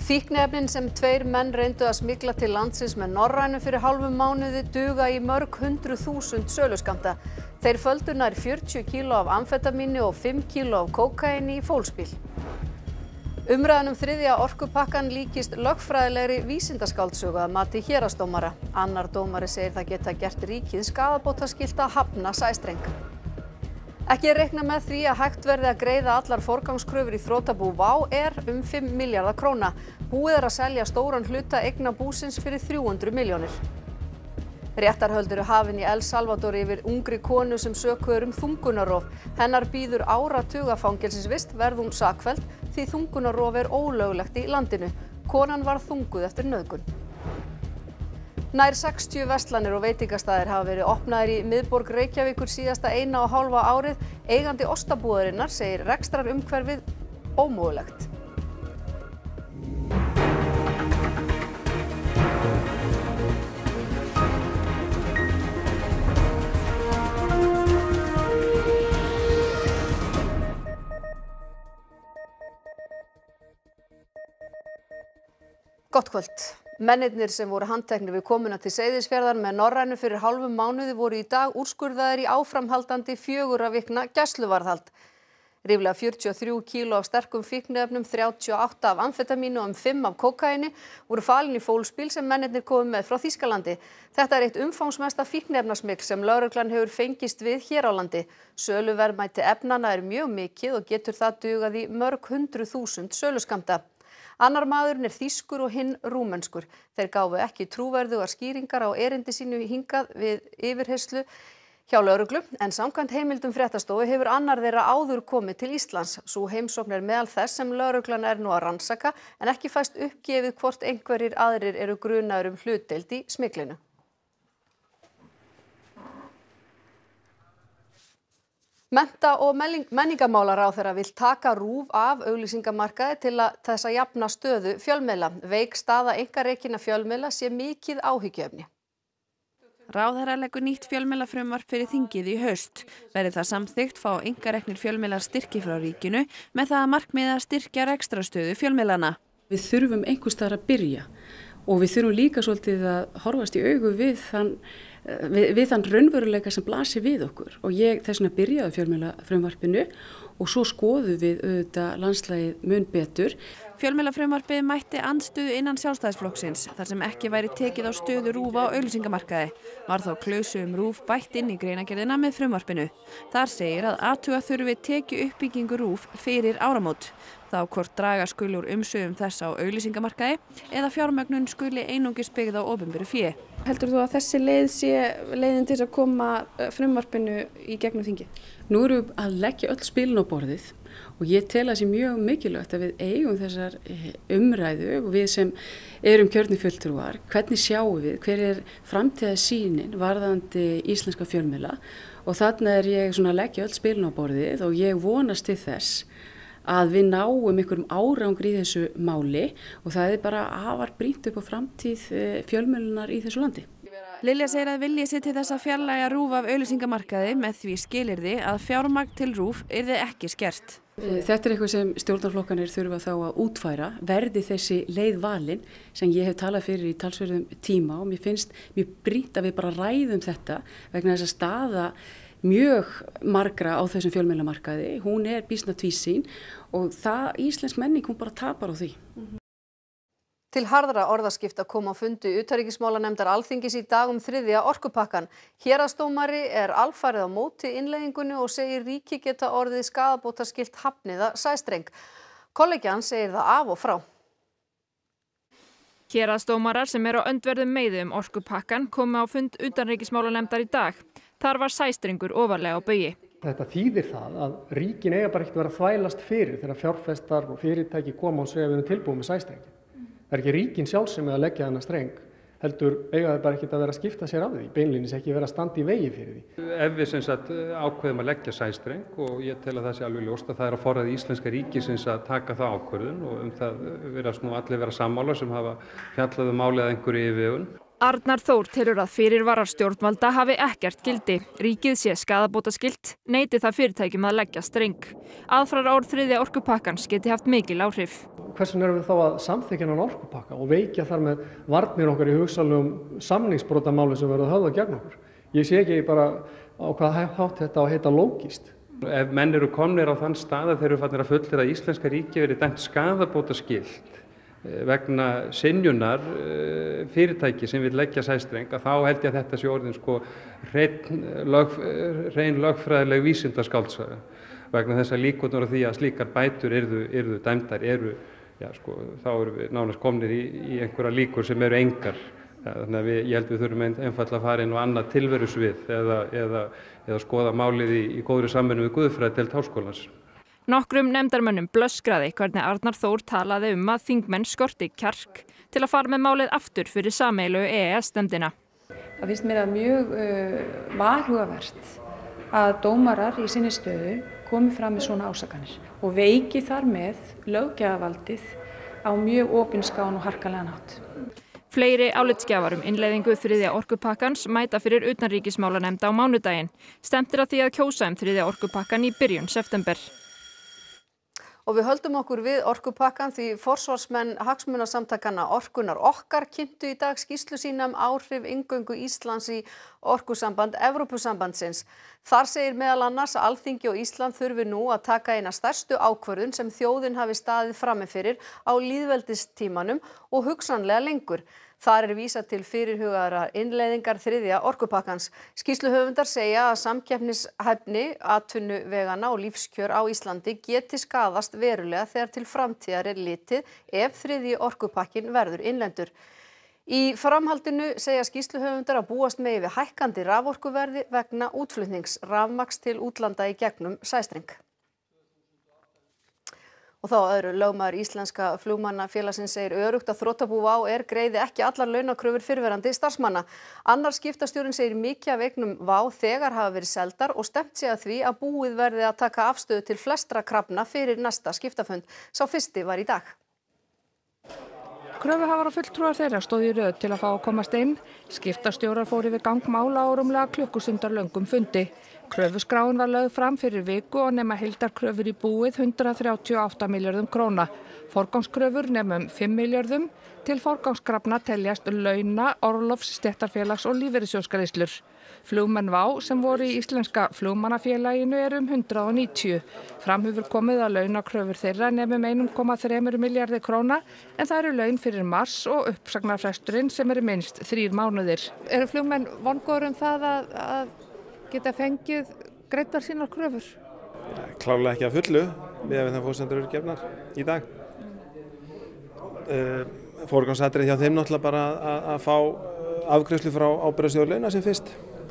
Fíkniefnin sem tveir menn reyndu að smygla til landsins með Norrænu fyrir hálfum mánuði duga í mörg 100.000 söluskammta. Þeir földu nær 40 kíló af amfetamíni og 5 kíló af kókaíni í fólksbíl. Umræðan þriðja orkupakkann líkist lögfræðilegri vísindaskáldsögu að mati héraðsdómara. Annar dómari segir það geta gert ríkið skaðabótaskylt að hafna sæstreng. Ekki er reiknað með því að hægt verði að greiða allar forgangskröfur í þrotabú WOW air 5 milljarða króna. Búið er að selja stóran hluta eigna búsins fyrir 300 milljónir. Réttarhöld eru hafin í El Salvador yfir ungri konu sem sökuð er þungunarrof. Hennar bíður áratuga fangelsisvist verði hún sakfelld því þungunarrof er ólöglegt í landinu. Konan var þunguð eftir nauðgun. Nær 60 verslanir og veitingastaðir hafa verið opnaðir í miðborg Reykjavíkur síðasta 1,5 árið. Eigandi ostabúðarinnar segir rekstrarumhverfið ómögulegt. Gott kvöld. Mennirnir sem voru handteknir við komuna til Seyðisfjarðar með Norrænu fyrir hálfum mánuði voru í dag úrskurðaðir í áframhaldandi 4 vikna gæsluvarðhald. Ríflega 43 kíló af sterkum fíkniefnum, 38 af amfetamíni og 5 af kókaíni voru falin í fólksbíl sem mennirnir komu með frá Þýskalandi. Þetta er eitt umfangsmesta fíkniefnasmygl sem lögreglan hefur fengist við hér á landi. Söluverðmæti efnanna er mjög mikið og getur það dugað í mörg 100.000 söluskammta. Annar maðurinn er þýskur og hinn rúmenskur. Þeir gáfu ekki trúverðugar skýringar á erindi sínu hingað við yfirheyrslu hjá lögreglu, en samkvæmt heimildum fréttastofu hefur annar þeirra áður komið til Íslands. Sú heimsókn er meðal þess sem lögreglan er nú að rannsaka, en ekki fæst uppgefið hvort einhverjir aðrir eru grunaðir hlutdeild í smyglinu. Mennta- og menningarmálaráðherra vill taka RÚV af auglýsingamarkaði til þess að jafna stöðu fjölmiðla. Veik staða einkarekinna fjölmiðla sé mikið áhyggjuefni. Ráðherra leggur nýtt fjölmiðlafrumvarp fyrir þingið í haust. Verði það samþykkt fá einkareknir fjölmiðlar styrki frá ríkinu með það að markmiði að styrkja rekstrarstöðu fjölmiðlana. Við þurfum einhvers staðar að byrja og við þurfum líka svolítið að horfast í augu við þann raunveruleika sem blasir við okkur, og ég þess vegna byrjaði fjölmiðlafrumvarpinu og svo skoðum við auðvitað landslagið mun betur. Fjölmiðlafrumvarpið mætti andstöðu innan Sjálfstæðisflokksins þar sem ekki væri tekið á stöðu RÚV á auglýsingamarkaði. Var þá klausu RÚV bætt inn í greinargerðina með frumvarpinu. Þar segir að athuga þurfi tekjuuppbyggingu RÚV fyrir áramót. Þá hvort draga skuli úr umsvifum þess á auglýsingamarkaði eða fjármögnun skuli einungis byggð á opinberu fé. Heldur þú að þessi leið sé leiðin til að koma frumvarpinu í gegnum þingið? Nú erum við að leggja öll spilin á borðið og ég tel að það sé mjög mikilvægt að við eigum þessar umræðu og við sem erum kjörnir fulltrúar, hvernig sjáum við, hver er framtíðarsýnin varðandi íslenska fjölmiðla, og þarna er ég að leggja öll spilin á borðið og ég vonast til þess að við náum einhverjum árangri í þessu máli, og það er bara afar brýnt upp á framtíð fjölmiðlunar í þessu landi. Lilja segir að vilji sé til þess að fjarlægja RÚV af auglýsingamarkaði með því skilyrði að fjármagn til RÚV yrði ekki skert. Þetta er eitthvað sem stjórnarflokkarnir þurfa þá að útfæra, verði þessi leið valin sem ég hef talað fyrir í talsverðum tíma, og mér finnst mjög brýnt að við bara ræðum þetta vegna þess að staða mjög margra á þessum fjölmiðlamarkaði, hún er býsna tvísýn og íslensk menning hún bara tapar á því. Til harðra orðaskipta kom á fundi utanríkismálanefndar Alþingis í dag þriðja orkupakkann. Héraðsdómari er alfarið á móti innleiðingunni og segir ríki geta orðið skaðabótaskylt hafniða sæstreng. Kollegi hans segir það af og frá. Héraðsdómarar sem eru á öndverðum meiði orkupakkann komu á fund utanríkismálanefndar í dag. Þar var sæstrengur ofarlega á baugi. Þetta þýðir það að ríkin eiga bara ekki að vera að þvælast fyrir þegar fjárfestar og fyrirtæki koma og segja við erum tilbúin með sæstrengi. Það er ekki ríkin sjálf sem er að leggja þennan streng, heldur eiga það bara ekki að vera að skipta sér af því, beinlínis ekki vera að standa í vegi fyrir því. Ef við ákveðum að leggja sæstreng, og ég tel að það sé alveg ljóst að það er á forræði íslenska ríkisins að taka það ákvörðun, og það virðast nú allir vera sammála sem hafa fjallað málið að einhverju yfirvegun. Arnar Þór telur að fyrirvarar stjórnvalda hafi ekkert gildi. Ríkið sé skaðabótaskylt, neiti það fyrirtækjum að leggja streng. Aðfaraorð þriðja orkupakkans geti haft mikil áhrif. Hversu erum við þá að samþykkja þennan orkupakka og veikja þar með varnir okkar í hugsanlegum samningsbrotamáli sem verða höfðað gegn okkur? Ég sé ekki bara á hvað hátt þetta á að heita lógískt. Ef menn eru komnir á þann stað að þeir eru farnir að fullyrða að íslenska ríkið verið dæmt skaðabótaskylt vegna synjunar fyrirtæki sem vil leggja sæstreng, að þá held ég að þetta sé orðin hrein lögfræðileg vísindaskáldsaga vegna þess að líkurnar á því að slíkar bætur yrðu dæmdar þá erum við nánast komnir í einhverja líkur sem eru engar. Þannig að ég held við þurfum einfaldlega að fara inn á annað tilverusvið eða skoða málið í góðri samvinnu við guðfræðideild háskólans. Nokkrum nefndarmönnum blöskraði hvernig Arnar Þór talaði að þingmenn skorti kjark til að fara með málið aftur fyrir sameiginlegu EES-nefndina. Það finnst mér að mjög varhugavert að dómarar í sinni stöðu komi fram með svona ásakanir og veiki þar með löggjafavaldið á mjög opinskáan og harkalegan hátt. Fleiri álitsgjafar innleiðingu þriðja orkupakkans mæta fyrir utanríkismálanefnd á mánudaginn. Stefnt að því að kjósa þriðja orkupakkan í byrjun september. Og við höldum okkur við orkupakkan því forsvarsmenn hagsmunasamtakanna Orkunnar okkar kynntu í dag skýrslu sína áhrif inngöngu Íslands í orkusamband Evrópusambandsins. Þar segir meðal annars að Alþingi og Ísland þurfi nú að taka eina stærstu ákvörðun sem þjóðin hafi staðið frammi fyrir á lýðveldistímanum og hugsanlega lengur. Þar vísað til fyrirhugaðrar innleiðingar þriðja orkupakkans. Skýrsluhöfundar segja að samkeppnishæfni, atvinnuvegana og lífskjör á Íslandi geti skaðast verulega þegar til framtíðar litið ef þriðji orkupakkin verður innleiddur. Í framhaldinu segja skýrsluhöfundar að búast megi við hækkandi raforkuverði vegna útflutnings rafmagns til útlanda í gegnum sæstreng. Og þá öðru lögmaður Íslenska flugmannafélagsins segir öruggt að þrotabú WOW greiði ekki allar launakröfur fyrrverandi starfsmanna. Annar skiptastjórinn segir mikið af eignum WOW þegar hafa verið seldar og stefnt sé að því að búið verði að taka afstöðu til flestra krafna fyrir næsta skiptafund. Sá fyrsti var í dag. Kröfuhafar og fulltrúar þeirra stóðu í röð til að fá að komast inn. Skiptastjórar fóru yfir gang mála á rúmlega klukkustundar löngum fundi. Kröfuskráin var lögð fram fyrir viku og nema heildarkröfur í búið 138 milljörðum króna. Forgangskröfur nema 5 milljörðum. Til forgangskrafna teljast launa, orlofs, stéttarfélags og lífeyrissjóðsgreiðslur. Flugmenn WOW sem voru í Íslenska flugmannafélaginu 190. Fram hefur komið að launakröfur þeirra nema 1,3 milljarði króna en það eru laun fyrir mars og uppsagnarfresturinn sem minnst 3 mánuðir. Eru flugmenn vongóðir það að geta fengið greiddar sínar kröfur? Klárlega ekki að fullu miðað við þær forsendur eru gefnar í dag. Forgangsatriði hjá þeim náttúrulega bara að fá afgreiðslu frá ábyrgðarsjóði launa sem fyrst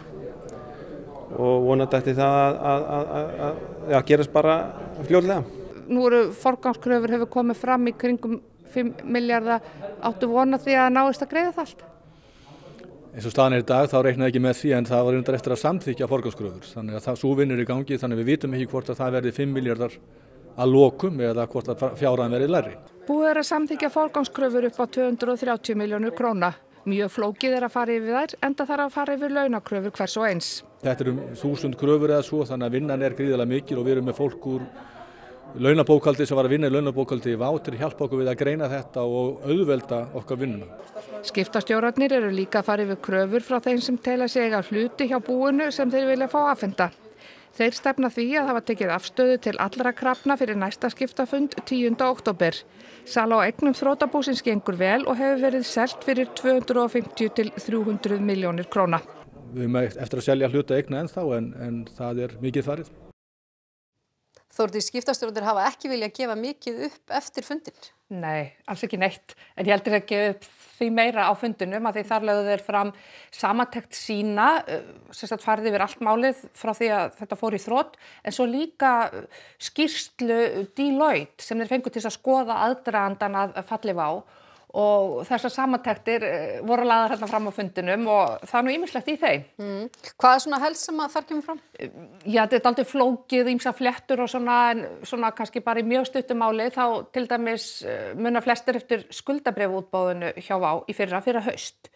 og vonandi eftir það að gerast bara fljótlega. Nú eru forgangskröfur hefur komið fram í kringum 5 milljarða. Áttu vona því að náist að greiða það allt? Eins og staðan í dag þá reiknaði ekki með því en það var reyndar eftir að samþykkja forgangskröfur. Þannig að sú vinnur í gangi þannig við vitum ekki hvort að það verði 5 miljardar að lokum eða hvort að fjárhæðin verði lægri. Búið að samþykkja forgangskröfur upp á 230 milljónir króna. Mjög flókið að fara yfir þær enda þarf að fara yfir launakröfur hvers og eins. Þetta eru 1000 kröfur eða svo þannig að vinnan gríðarlega mikil og við erum með fólk úr launabókhaldi sem var að vinna í launabókhaldi í WOW til að hjálpa okkur við að greina þetta og auðvelda okkar vinnuna. Skiptastjórarnir eru líka að fara yfir kröfur frá þeim sem telja sig eiga hluti hjá búinu sem þeir vilja fá afhenta. Þeir stefna því að hafa tekið afstöðu til allra krafna fyrir næsta skiptafund 10. október. Sala á eignum þrotabúsins gengur vel og hefur verið selt fyrir 250 til 300 milljónir króna. Við erum eftir að selja hluta eigna ennþá en það mikið farið. Þórdís, skiptastjórarnir hafa ekki viljað gefa mikið upp eftir fundin? Nei, alls ekki neitt. En ég heldur að gefa upp því meira á fundinum að því þar lögðu þeir fram samantekt sína, sem sagt farið yfir allt málið frá því að þetta fór í þrot, en svo líka skýrslu Deloitte sem þeir fengu til að skoða aðdragandann að falli WOW og þessar samantektir voru lagðar hérna fram á fundinum og það ýmislegt í þeim. Hvað svona helst sem að þar kemur fram? Já, þetta er dálítið flókið, ýmsar fléttur og svona, en svona kannski bara í mjög stuttu máli þá til dæmis muna flestir eftir skuldabréfaútboðinu hjá WOW í fyrra haust.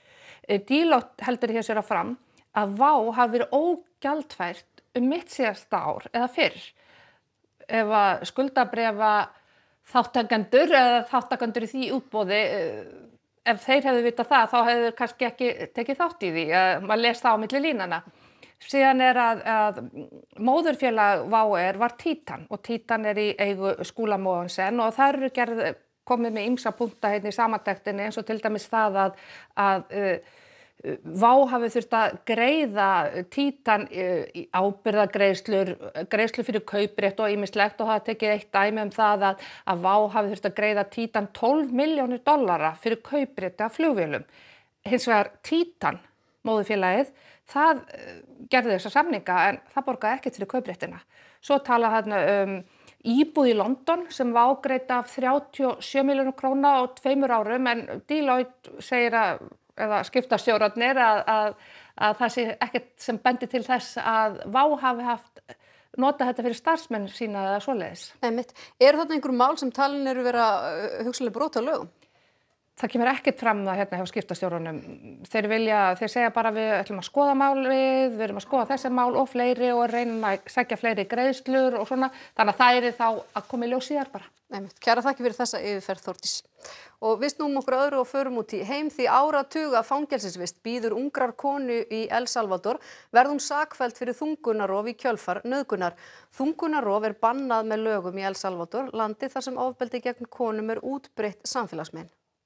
Deloitte heldur hér sér að fram að WOW hafi verið ógjaldfært mitt síðasta ár eða fyrr. Ef að skuldabréfa þáttakendur eða þáttakendur í því útboði, ef þeir hefðu vitað það, þá hefðu þeir kannski ekki tekið þátt í því. Maður les það á milli línanna. Síðan að móðurfélag WOW var Titan og Titan í eigu Skúla Mogensen og það eru komið með ýmsa punkta hérna í samantektinni eins og til dæmis það að WOW hafi þurft að greiða Titan ábyrgðargreiðslur, greiðslur fyrir kauprétt og ýmislegt og það tekið eitt dæmi það að WOW hafi þurft að greiða Titan $12 milljónir fyrir kauprétti af flugvélum. Hins vegar Titan, móðurfélagið, það gerði þessa samninga en það borgaði ekkert fyrir kaupréttina. Svo tala þarna íbúð í London sem var ágreidd af 37 milljónir króna á 2 árum en Deloitte segir eða skiptastjórarnir að það sé ekkert sem bendi til þess að WOW hafi notað þetta fyrir starfsmenn sína eða svoleiðis. Einmitt. Eru þarna einhver mál sem talin eru vera hugsanlega brot á lögum? Það kemur ekkert fram það hérna hjá skiptastjórunum. Þeir segja bara við ætlum að skoða málið, við erum að skoða þessi mál og fleiri og reynum að sækja fleiri greiðslur og svona. Þannig að það þá að koma í ljós síðar bara. Einmitt. Kæra þakki fyrir þessa yfirferð Þórdís. Og við snúum okkur öðru og förum út í heim því áratuga fangelsisvist bíður ungrar konu í El Salvador verði hún sakfelld fyrir þungunarrof í kjölfar nauðgunar. Þungunarrof bannað með lögum í El Salvador, landi þar sem ofbeldi gegn konum útbreitt samfélagsmein.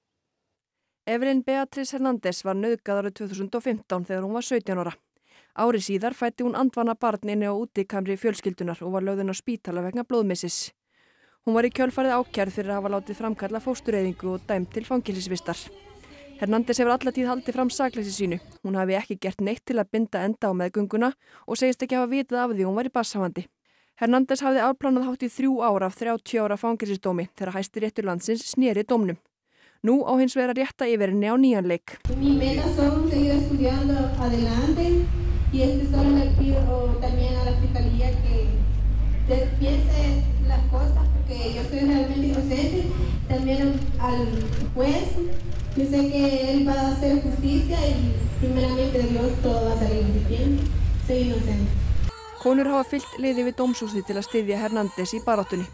Evelyn Beatriz Hernández var nauðgað árið 2015 þegar hún var 17 ára. Ári síðar fæddi hún andvana barn inni á útikamri fjölskyldunar og var lögð inn á spítala vegna blóðmissis. Hún var í kjölfarið ákærð fyrir að hafa látið framkalla fóstureyðingu og dæmd til fangelsisvistar. Hernández hefur alla tíð haldið fram sakleysi sínu. Hún hafi ekki gert neitt til að binda enda á meðgönguna og segist ekki hafa vitað af því hún var í barnshafandi. Hernández hafði afplánað hátt í 3 ár af 30 ára fangelsisdómi þegar Hæstiréttur landsins sneri dómnum. Nú á hins vegar að rétta yfir henni á nýjan leik. Mi meta son seguir estudiando adelante y solo le pido también a la fiscalía que piense las cosas porque yo soy realmente inocente, también al juez, yo sé que él va a hacer justicia y primeramente Dios todo va a salir bien, soy inocente. Konur hafa fylgt liði við dómshúsið til að styðja Hernández í baráttunni.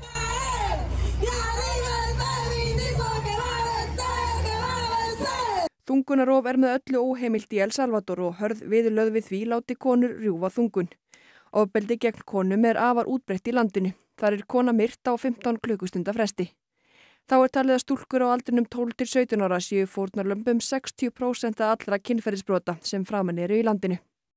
Þungunarrof með öllu óheimilt í El Salvador og hörð viðurlögð við því láti konur rjúfa þungun. Ofbeldi gegn konum afar útbreitt í landinu. Þar kona myrt á 15 klukkustunda fresti. Þá talið að stúlkur á aldrinum 12 til 17 ára séu fórnarlömb 60% allra kynferðisbrota sem framan eru í landinu.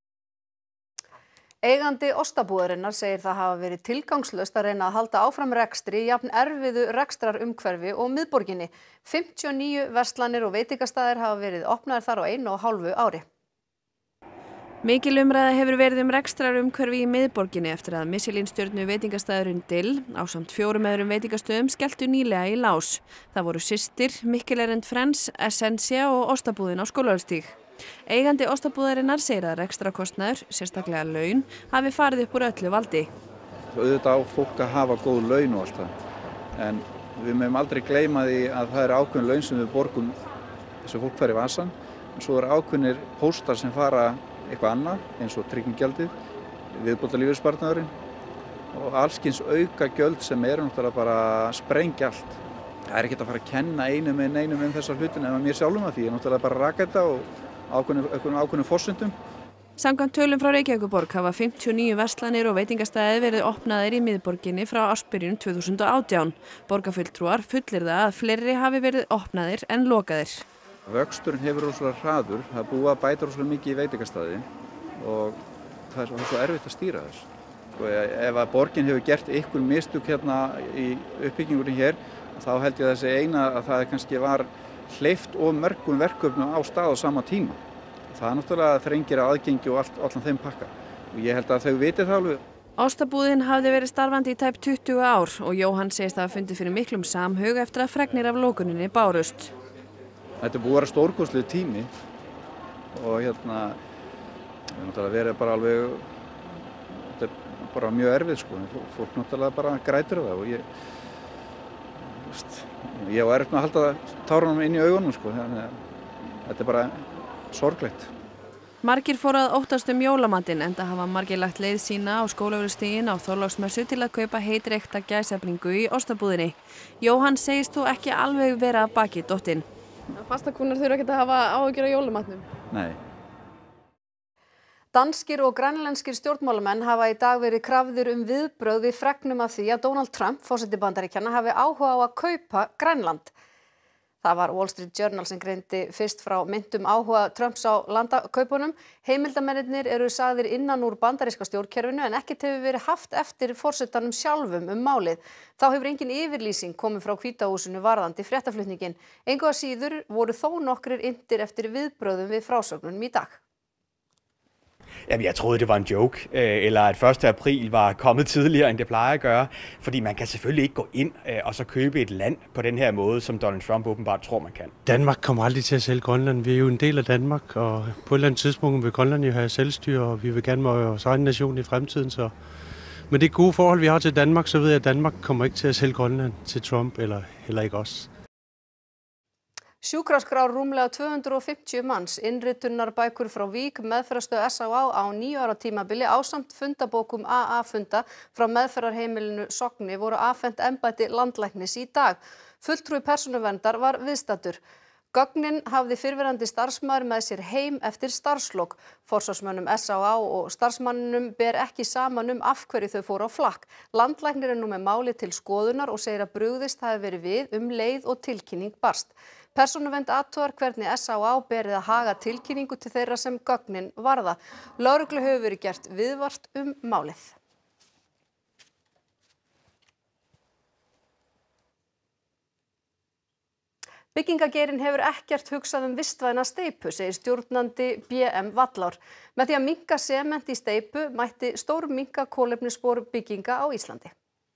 Eigandi ostabúðarinnar segir það hafa verið tilgangslaust að reyna að halda áfram rekstri í jafn erfiðu rekstrarumhverfi og miðborginni. 59 verslanir og veitingastaðir hafa verið opnaðir þar á 1,5 ári. Mikil umræða hefur verið rekstrarumhverfi í miðborginni eftir að Michelin-stjörnu veitingastaðurinn Dill ásamt 4 öðrum veitingastöðum skelltu nýlega í lás. Það voru Systir, Mikkeler & Friends, Essentia og ostabúðin á Skólavörðustíg. Eigandi ostabúðarinnar segir að rekstrakostnaður, sérstaklega laun, hafi farið upp úr öllu valdi. Auðvitað á fólk að hafa góð laun og allt það, en við mögum aldrei gleyma því að það eru ákveðin laun sem við borgum þessu fólk fær í vasann, en svo eru ákveðinir póstar sem fara eitthvað annað, eins og tryggingjaldið, viðbótarlífeyrissparnaðurinn og allskyns auka gjöld sem eru náttúrulega bara að sprengja allt. Það er ekkert að fara að kenna einum þessar hlutin ef mér sjálfum að því, ég náttúrulega bara raka þetta og ákveðnum forsendum. Samkvæmt tölum frá Reykjavíkurborg hafa 59 verslanir og veitingastæði verið opnaðir í miðborginni frá ársbyrjun 2018. Borgarfulltrúar fullyrða að fleiri hafi verið opnaðir en lokaðir. Vöxturinn hefur rosalega hraður, það er búið að bæta rosalega mikið í veitingastæði og það er svo erfitt að stýra þess. Ef að borgin hefur gert ykkur mistök hérna í uppbyggingunni hér, þá held ég að þessi eina að það kannski var hleypt of mörgum verkefnum á stað á sama tíma. Það náttúrulega þrengir að aðgengi og allan þeim pakka. Og ég held að þau viti það alveg. Ostabúðin hafði verið starfandi í tæp 20 ár og Jóhann segist að hafa fundið fyrir miklum samhug eftir að fregnir af lokuninni bárust. Þetta búið að vera stórkostlegur tími og við náttúrulega verið bara alveg, þetta er bara mjög erfið sko. Fólk náttúrulega bara grætur það og ég var erfitt með að halda tárunum inn í augunum sko, þetta er bara sorglegt. Margir fóru að óttast jólamatinn enda hafa margir lagt leið sína á Skólavörðustíginn á Þorláksmessu til að kaupa heitreikta gæsabringu í ostabúðinni. Jóhann segist þó ekki alveg vera að baki dottinn. Fastakúnnar þurfa ekkert að hafa áhyggjur af jólamatnum. Nei. Danskir og grænlenskir stjórnmálamenn hafa í dag verið krafðir viðbrögð við fregnum af því að Donald Trump, forseti Bandaríkjanna, hafi áhuga á að kaupa Grænland. Það var Wall Street Journal sem greindi fyrst frá meintum áhuga Trumps á landakaupunum. Heimildarmennirnir eru sagðir innan úr bandaríska stjórnkerfinu en ekkert hefur verið haft eftir forsetanum sjálfum málið. Þá hefur engin yfirlýsing komið frá Hvíta húsinu varðandi fréttaflutningin. Engu að síður voru þó nokkrir inntir eftir viðbrögðum við frásögnunum í dag. Jamen, jeg troede, det var en joke, eller at 1. april var kommet tidligere, end det plejer at gøre. Fordi man kan selvfølgelig ikke gå ind og så købe et land på den her måde, som Donald Trump åbenbart tror, man kan. Danmark kommer aldrig til at sælge Grønland. Vi er jo en del af Danmark, og på et eller andet tidspunkt vil Grønland jo have selvstyre, og vi vil gerne være vores egen nation i fremtiden. Så med det gode forhold, vi har til Danmark, så ved jeg, at Danmark kommer ikke til at sælge Grønland til Trump, eller heller ikke os. Sjúkraskrár rúmlega 250 manns, innritunarbækur frá Vík, meðferðarstöð SÁÁ á 9 ára tímabili ásamt fundabókum AA-funda frá meðferðarheimilinu Sogni voru afhent embætti landlæknis í dag. Fulltrúi persónuverndar var viðstaddur. Gögnin hafði fyrrverandi starfsmaður með sér heim eftir starfslok. Forsvarsmönnum SÁÁ og starfsmanninum ber ekki saman af hverju þau fóru á flakk. Landlæknir er nú með máli til skoðunar og segir að brugðist hafi verið við leið og tilkynning barst. Persónuvernd athugar hvernig SÁÁ berið að haga tilkynningu til þeirra sem gögnin varða. Lögreglu hefur verið gert viðvart málið. Byggingageirinn hefur ekkert hugsað vistvæna steypu, segir stjórnandi BM Vallár. Með því að minnka sement í steypu mætti stórminnka kolefnisspor bygginga á Íslandi.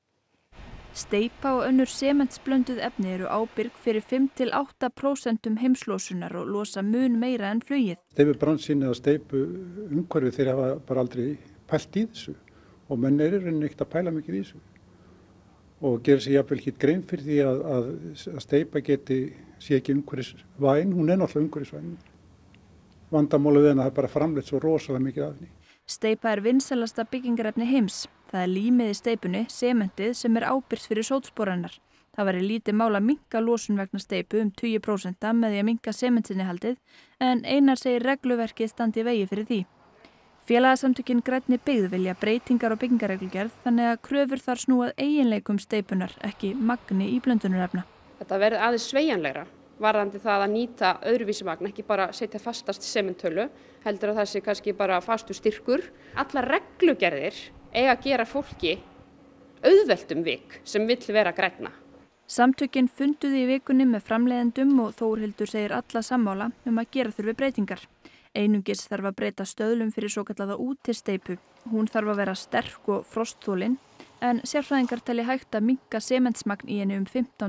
Steypa og önnur sementsblönduð efni eru ábyrg fyrir 5–8% heimslosunar og losa mun meira en flugið. Steypubransinn eða steypu umhverfið þeir hafa bara aldrei pælt í þessu og menn eru ekkert að pæla mikið í þessu. Og gera sér jafnvel ekki grein fyrir því að steypa sé ekki umhverfisvæn, hún er náttúrulega umhverfisvæn. Vandamálið er að það er bara framleitt svo rosalega mikið af henni. Steypa er vinsælasta byggingarefni heims. Það er límið í steypunni, sementið, sem er ábyrgt fyrir sótsporarinnar. Það væri lítið mál að minnka losun vegna steypu 20% með því að minnka sementsinnihaldið, en Einar segir regluverkið standi í vegi fyrir því. Félagasamtökin Grænni byggð vilja breytingar á byggingarreglugerð þannig að kröfur þar snúað eiginleikum steypunar, ekki magni í blöndunarefna. Þetta verði aðeins sveigjanlegra varðandi það að nýta öðruvísi magn, ekki bara setja fastast sementtölu, heldur að það sé kannski bara fastur styrkur. Allar reglugerðir eiga að gera fólki auðvelt vik sem vill vera grænna. Samtökin funduðu í vikunni með framleiðendum og Þórhildur segir alla sammála að gera þurfi breytingar. Einungis þarf að breyta stöðlum fyrir svokallaða útisteypu. Hún þarf að vera sterk og frostþolin, en sérfræðingar telja hægt að minnka sementsmagn í henni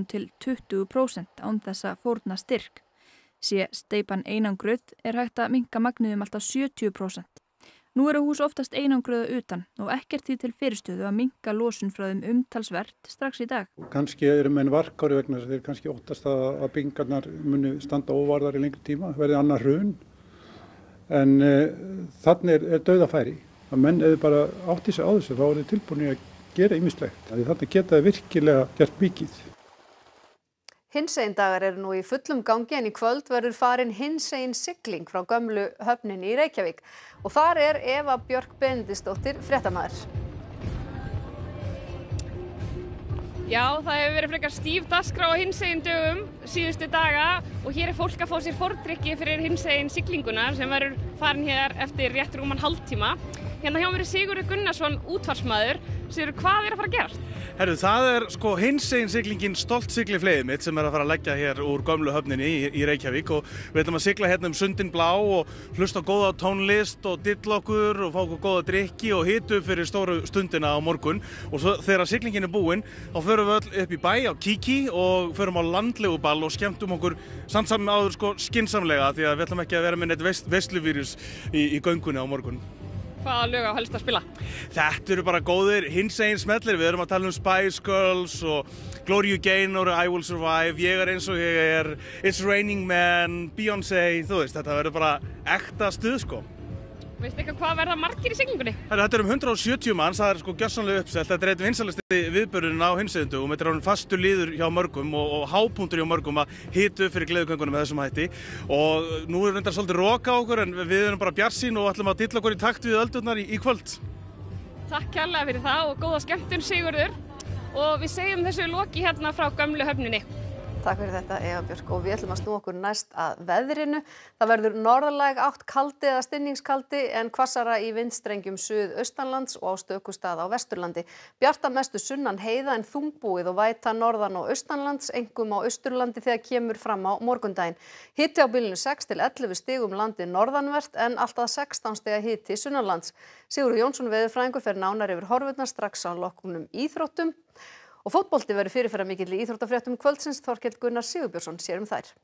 15–20% án þess að fórna styrk. Sé steypan einangruð er hægt að minnka magnið alltaf 70%. Nú eru hús oftast einangruða utan og ekkert því til fyrirstöðu að minnka losun frá þeim umtalsvert strax í dag. Kannski eru menn varkári vegna þess að þeir kannski óttast að byggingarnar muni standa óvarðar í lengri tíma, verði annar hrun. En þannig er dauðafæri. Að menn eða bara átti sig á þessu, þá er þið tilbúinir að gera ýmislegt. Þannig geta það virkilega gert mikið. Hinsegin dagar eru nú í fullum gangi en í kvöld verður farin hinsegin sigling frá gömlu höfninni í Reykjavík. Og þar er Eva Björk Benediktsdóttir fréttamaður. Já, það hefur verið frekar stíf dagskrá á hinsegin dögum síðustu daga og hér er fólk að fá sér fordrykki fyrir hinsegin siglinguna sem verður farin hér eftir rétt rúman hálftíma. Hérna hjá mér er Sigurður Gunnarsson, útvarpsmaður. Sigurður, hvað er að fara að gerast? Herru, það er hinsegin siglingin Stolt sigli fleiðið mitt sem er að fara að leggja hér úr gömlu höfninni í Reykjavík og við ætlum að sigla hérna sundin blá og hlusta á góða tónlist og dilla okkur og fá okkur góða drykki og hita upp fyrir stóru stundina á morgun og svo þegar siglingin er búin þá förum við öll upp í bæ á Kiki og förum á landleguball og skemmtum okkur samt áður skynsamlega því að við ætlum ekki að vera með neitt veisluvírus í göngunni á morgun. Hvaða lög á helst að spila? Þetta eru bara góðir hinsegin smellir, við erum að tala Spice Girls og Gloria Gaynor, I Will Survive, Ég eins og ég It's Raining Men, Beyoncé, þú veist, þetta verður bara ekta stuð sko. Veistu eitthvað hvað verða margir í siglingunni? Þetta 170 manns, það sko gjörsamlega uppselt, þetta einn vinsalasti viðburðurinn á hinsegindugum, þetta orðinn fastur liður hjá mörgum og hápunktur hjá mörgum að hita upp fyrir gleðigöngunum með þessum hætti og nú reyndar svolítið roka á okkur en við erum bara bjartsýn og ætlum að dilla okkur í takt við öldurnar í kvöld. Takk kærlega fyrir það og góða skemmtun Sigurður og við segjum þessu loki hérna frá gömlu höfninni. Takk fyrir þetta Eva Björk og við ætlum að snúa okkur næst að veðrinu. Það verður norðlæg átt kaldi eða stinningskaldi en hvassara í vindstrengjum suðaustanlands og á stöku stað á Vesturlandi. Bjart að mestu sunnan heiða en þungbúið og væta norðan og austanlands, einkum á Austurlandi þegar kemur fram á morgundaginn. Hiti á bilinu 6 til 11 stigum landið norðanvert en allt að 16 stiga hiti sunnanlands. Sigurður Jónsson veðurfræðingur fer nánar yfir horfurnar strax á loknum íþróttum. Og fótbolti verður fyrirferðarmikill í íþróttafréttum kvöldsins. Þorkell Gunnar Sigurbjörnsson sér um þær.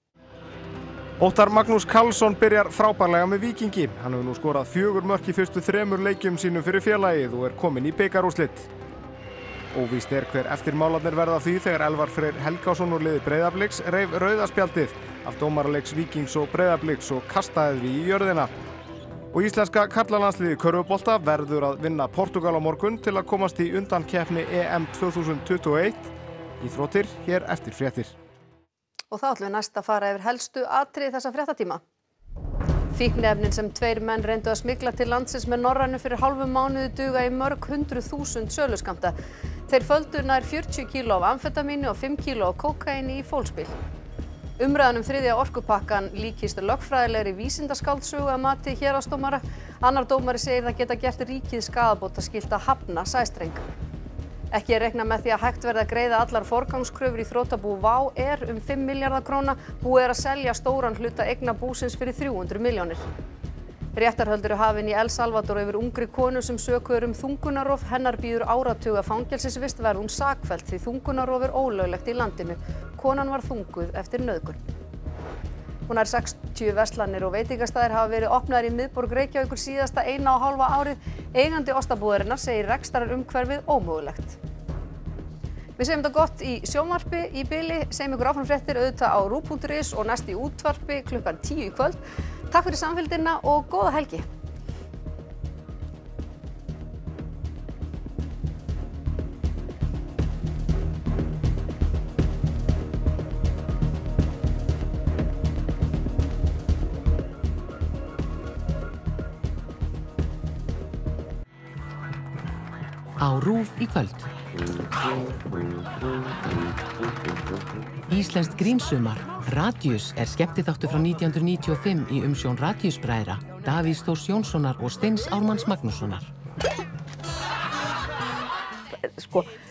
Óttar Magnús Karlsson byrjar frábærlega með Víkingi. Hann hefur nú skorað 4 mörk í fyrstu 3 leikjum sínum fyrir félagið og kominn í bikarúrslit. Óvíst hver eftirmálarnir verða því þegar Elvar Freyr Helgásson úr liði Breiðabliks reif rauða spjaldið af dómaraleiks Víkings og Breiðabliks og kastaði því í jörðina. Og íslenska karlalandsliðið í körfubolta verður að vinna Portúgal á morgun til að komast í undankeppni EM 2021. Íþróttir hér eftir fréttir. Og þá ætlum við næst að fara yfir helstu atriði þessa fréttatíma. Fíkniefnin sem 2 menn reyndu að smygla til landsins með Norrænu fyrir hálfum mánuði duga í mörg 100.000 söluskammta. Þeir földu nær 40 kíló af amfetamíni og 5 kíló af kókaíni í fólksbíl. Umræðan þriðja orkupakkan líkist lögfræðilegri vísindaskáldsögu að mati héraðsdómara. Annar dómari segir það geta gert ríkið skaðabótaskylt að hafna sæstreng. Ekki reiknað með því að hægt verði að greiða allar forgangskröfur í þrotabú WOW um 5 milljarða króna. Búið að selja stóran hluta eigna búsins fyrir 300 milljónir. Réttarhöld eru hafin í El Salvador yfir ungri konu sem sökuð þungunarrof. Hennar bíður áratuga fangelsisvist verði hún sakfelld því þungunarrof ólöglegt í landinu. Konan var þunguð eftir nauðgun. Nær 60 verslanir og veitingastæðir hafa verið opnaðir í miðborg Reykjavíkur síðasta 1,5 árið. Eigandi ostabúðarinnar segir rekstrarumhverfið ómögulegt. Við segjum þetta gott í sjónvarpi í bili, segjum ykkur áfram fréttir auðvitað á ruv.is og næst í útvarpi klukkan 10 í kvöld. Takk fyrir samfylgdina og góða helgi. Á RÚV í kvöld. Íslenskt grínsumar. Radius skemmtiþáttur frá 1995 í umsjón Radius-bræðra, Davíðs Þórs Jónssonar og Steins Ármanns Magnússonar. Sko,